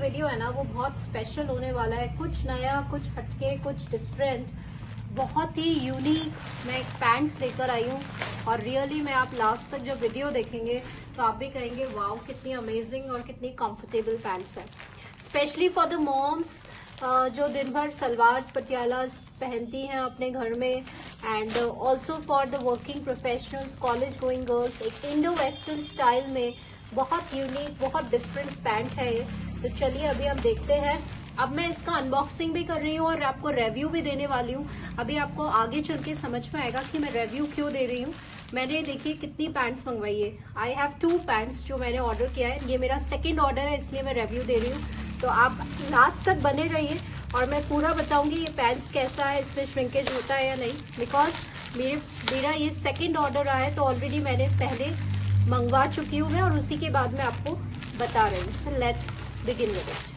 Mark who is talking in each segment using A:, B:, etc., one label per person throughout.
A: Video है ना वो बहुत स्पेशल होने वाला है। कुछ नया, कुछ हटके, कुछ डिफरेंट, बहुत ही यूनिक मैं एक पैंट्स लेकर आई हूँ। और रियली में आप लास्ट तक जब वीडियो देखेंगे तो आप भी कहेंगे वाओ कितनी अमेजिंग और कितनी कंफर्टेबल पैंट्स है। स्पेशली फॉर द मॉम्स जो दिन भर सलवार पटियाला पहनती हैं अपने घर में, and also for the working professionals, college going girls, एक इंडो वेस्टर्न स्टाइल में बहुत यूनिक, बहुत डिफरेंट पैंट है ये। तो चलिए अभी हम देखते हैं। अब मैं इसका अनबॉक्सिंग भी कर रही हूँ और आपको रिव्यू भी देने वाली हूँ। अभी आपको आगे चल के समझ में आएगा कि मैं रिव्यू क्यों दे रही हूँ। मैंने देखिए कितनी पैंट्स मंगवाई है। आई हैव 2 पैंट्स जो मैंने ऑर्डर किया है। ये मेरा सेकेंड ऑर्डर है, इसलिए मैं रिव्यू दे रही हूँ। तो आप लास्ट तक बने रहिए और मैं पूरा बताऊंगी ये पैंट्स कैसा है, इसमें श्रिंकेज होता है या नहीं। बिकॉज मेरा ये सेकेंड ऑर्डर आया है, तो ऑलरेडी मैंने पहले मंगवा चुकी हूँ मैं, और उसी के बाद मैं आपको बता रही हूँ। So let's begin with it.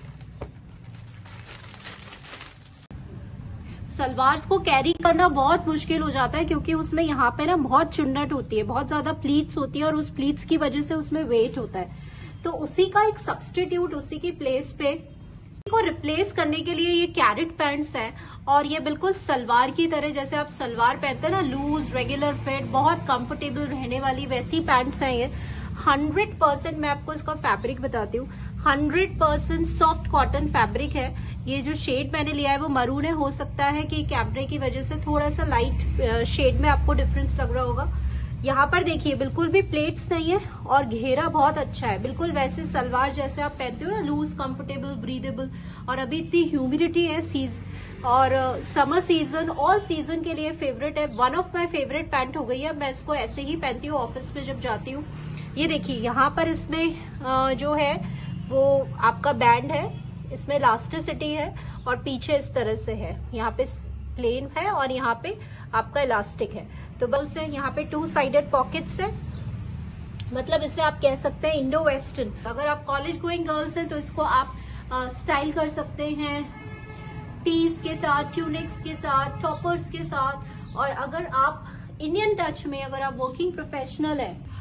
A: Salwars को कैरी करना बहुत मुश्किल हो जाता है क्योंकि उसमें यहाँ पे ना बहुत चुन्नट होती है, बहुत ज्यादा प्लीट्स होती है, और उस प्लीट्स की वजह से उसमें वेट होता है। तो उसी का एक सब्स्टिट्यूट, उसी की प्लेस पे को रिप्लेस करने के लिए ये कैरेट पैंट्स है। और ये बिल्कुल सलवार की तरह, जैसे आप सलवार पहनते हैं ना, लूज रेगुलर फिट, बहुत कंफर्टेबल रहने वाली वैसी पैंट्स हैं ये। 100% मैं आपको इसका फैब्रिक बताती हूँ। 100% सॉफ्ट कॉटन फैब्रिक है। ये जो शेड मैंने लिया है वो मरून है। हो सकता है कि कैमरे की वजह से थोड़ा सा लाइट शेड में आपको डिफरेंस लग रहा होगा। यहाँ पर देखिए बिल्कुल भी प्लेट्स नहीं है और घेरा बहुत अच्छा है, बिल्कुल वैसे सलवार जैसे आप पहनते हो ना, लूज, कंफर्टेबल, ब्रीदेबल। और अभी इतनी ह्यूमिडिटी है और समर सीजन, ऑल सीजन के लिए फेवरेट है। One of my favourite pant हो गई है। मैं इसको ऐसे ही पहनती हूँ ऑफिस में जब जाती हूँ। ये देखिए यहाँ पर इसमें जो है वो आपका बैंड है, इसमें इलास्टिसिटी है और पीछे इस तरह से है। यहाँ पे प्लेन है और यहाँ पे आपका इलास्टिक है। तो बल्स है, यहाँ पे 2 साइडेड पॉकेट्स है। मतलब इसे आप कह सकते हैं इंडो वेस्टर्न। अगर आप कॉलेज गोइंग गर्ल्स हैं तो इसको आप स्टाइल कर सकते हैं टीज के साथ, ट्यूनिक्स के साथ, टॉपर्स के साथ। और अगर आप इंडियन टच में, अगर आप वर्किंग प्रोफेशनल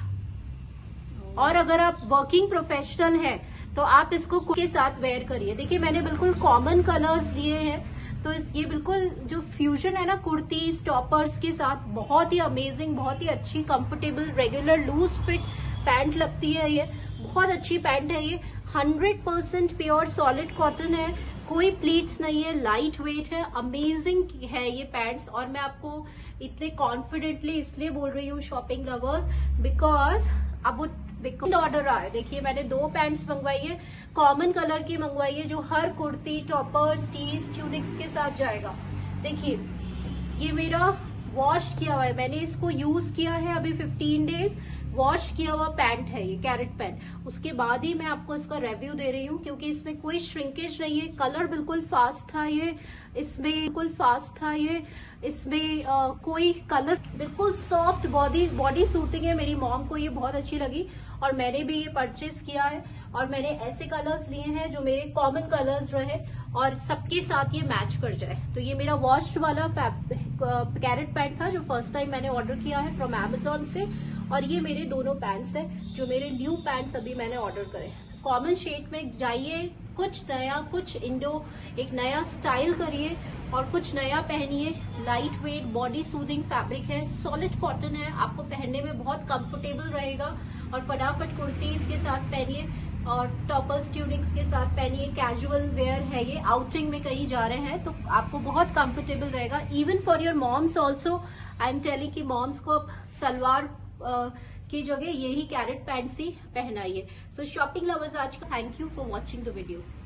A: है तो आप इसको के साथ वेयर करिए। देखिए मैंने बिल्कुल कॉमन कलर्स लिए हैं, तो ये बिल्कुल जो फ्यूजन है ना कुर्तीज टॉपर्स के साथ, बहुत ही अमेजिंग, बहुत ही अच्छी, comfortable, regular loose fit pant लगती है। ये बहुत अच्छी पैंट है। ये 100% प्योर सॉलिड कॉटन है, कोई प्लीट्स नहीं है, लाइट वेट है, अमेजिंग है ये पैंट्स। और मैं आपको इतने कॉन्फिडेंटली इसलिए बोल रही हूँ शॉपिंग लवर्स, बिकॉज अब वो ऑर्डर आया। देखिए मैंने 2 पैंट्स मंगवाई है, कॉमन कलर की मंगवाई है, जो हर कुर्ती, टॉपर्स, टीज, ट्यूनिक्स के साथ जाएगा। देखिए ये मेरा वॉश किया हुआ है, मैंने इसको यूज किया है अभी 15 डेज। वॉश किया हुआ पैंट है ये, कैरेट पैंट। उसके बाद ही मैं आपको इसका रिव्यू दे रही हूँ क्योंकि इसमें कोई श्रिंकेज नहीं है। कलर बिल्कुल फास्ट था ये, इसमें कोई कलर, बिल्कुल सॉफ्ट बॉडी सूटिंग है। मेरी मॉम को ये बहुत अच्छी लगी और मैंने भी ये परचेज किया है। और मैंने ऐसे कलर्स लिए हैं जो मेरे कॉमन कलर्स रहे और सबके साथ ये मैच कर जाए। तो ये मेरा वॉश्ड वाला कैरेट पैंट था जो फर्स्ट टाइम मैंने ऑर्डर किया है फ्रॉम Amazon से। और ये मेरे दोनों पैंट्स हैं जो मेरे न्यू पैंट्स अभी मैंने ऑर्डर करे। कॉमन शेड में जाइए, कुछ नया, कुछ इंडो, एक नया स्टाइल करिए और कुछ नया पहनिए। Light weight, body soothing fabric है, सॉलिड कॉटन है, आपको पहनने में बहुत कंफर्टेबल रहेगा। और फटाफट कुर्तीज के साथ पहनिए और टॉपर्स, ट्यूनिक्स के साथ पहनिए। कैजुअल वेयर है ये, आउटिंग में कहीं जा रहे हैं तो आपको बहुत कंफर्टेबल रहेगा। Even for your moms also, I am telling कि मॉम्स को सलवार की जगह यही कैरेट पैंट्स ही पहनाइए। सो शॉपिंग लवर्स, आज का thank you for watching the video.